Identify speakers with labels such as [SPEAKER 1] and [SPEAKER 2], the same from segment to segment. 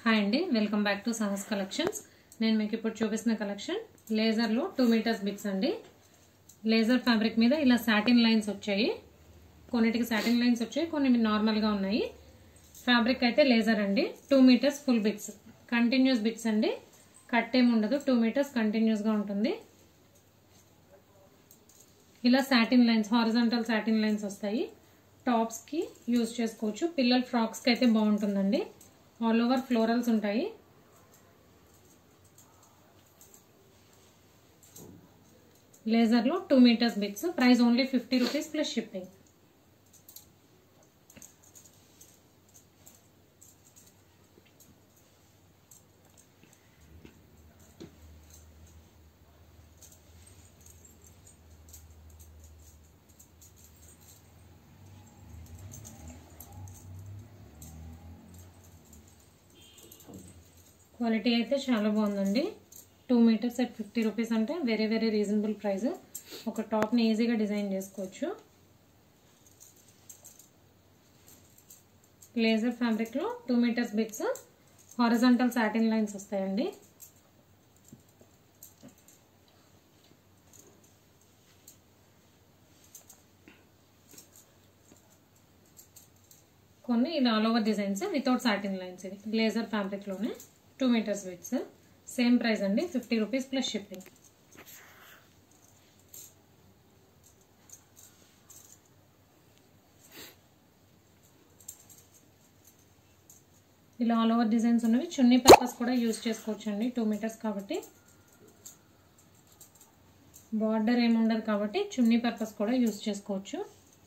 [SPEAKER 1] Hi అండి, welcome back to Sahas collections. నేను మీకు ఇప్పుడు చూపిస్తున్న కలెక్షన్ లేజర్లో 2 మీటర్స్ బిట్స్ అండి. లేజర్ ఫ్యాబ్రిక్ మీద ఇలా సాటిన్ లైన్స్ వచ్చాయి. కొన్నిటికి సాటిన్ లైన్స్ వచ్చాయి, కొన్ని నార్మల్గా ఉన్నాయి. ఫ్యాబ్రిక్ అయితే లేజర్ అండి. 2 metres full bits, continuous bits అండి. కట్ ఏమి ఉండదు, 2 మీటర్స్ కంటిన్యూస్గా ఉంటుంది. ఇలా satin lines, horizontal satin lines వస్తాయి. టాప్స్కి యూజ్ చేసుకోవచ్చు, పిల్లల ఫ్రాక్స్కి అయితే బాగుంటుందండి. ఆల్ ఓవర్ ఫ్లోరల్స్ ఉంటాయి. లేజర్లో 2 metres bits, price only 50 rupees plus shipping. Quality అయితే చాలా బాగుందండి. 2 మీటర్స్ అట్ 50 రూపీస్ అంటే వెరీ వెరీ రీజనబుల్ ప్రైస్. ఒక టాప్ని ఈజీగా డిజైన్ చేసుకోవచ్చు. లేజర్ ఫ్యాబ్రిక్లో 2 metres bits, horizontal satin lines వస్తాయండి. కొన్ని ఇలా all over designs without satin lines. ఇది లేజర్ ఫ్యాబ్రిక్లోనే 2 మీటర్స్ బిట్స్, సేమ్ ప్రైస్ అండి, 50 రూపీస్ ప్లస్ షిప్పింగ్. ఇలా ఆల్ ఓవర్ డిజైన్స్ ఉన్నవి చున్నీ పర్పస్ కూడా యూజ్ చేసుకోవచ్చు అండి. 2 మీటర్స్ కాబట్టి బార్డర్ ఏముండదు కాబట్టి చున్నీ పర్పస్ కూడా యూజ్ చేసుకోవచ్చు.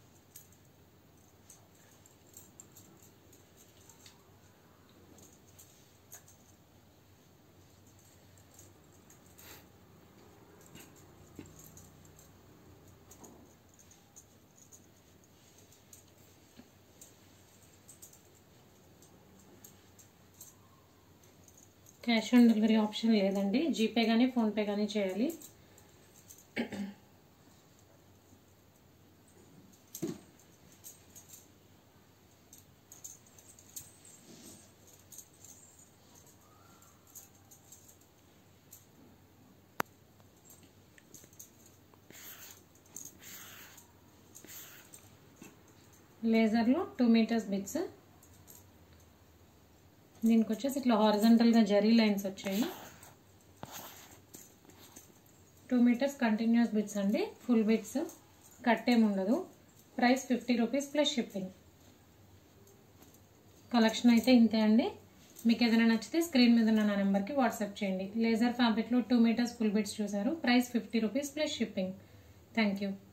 [SPEAKER 1] క్యాష్ ఆన్ డెలివరీ ఆప్షన్ లేదండి, జీపే కానీ ఫోన్పే కానీ చేయాలి. లేజర్లో 2 మీటర్స్ బిట్స్, దీనికి వచ్చేసి ఇట్లా హారిజాంటల్గా జరీ లైన్స్ వచ్చాయి. 2 మీటర్స్ కంటిన్యూస్ బిట్స్ అండి, ఫుల్ బిట్స్, కట్ ఏమి ఉండదు. Price 50 rupees plus shipping. Collection అయితే ఇంతే అండి. మీకు ఏదైనా నచ్చితే స్క్రీన్ మీద ఉన్న నా నెంబర్కి వాట్సాప్ చేయండి. లేజర్ ఫ్యాబ్రిక్లో 2 మీటర్స్ ఫుల్ బిట్స్ చూసారు, price 50 rupees plus shipping. Thank you.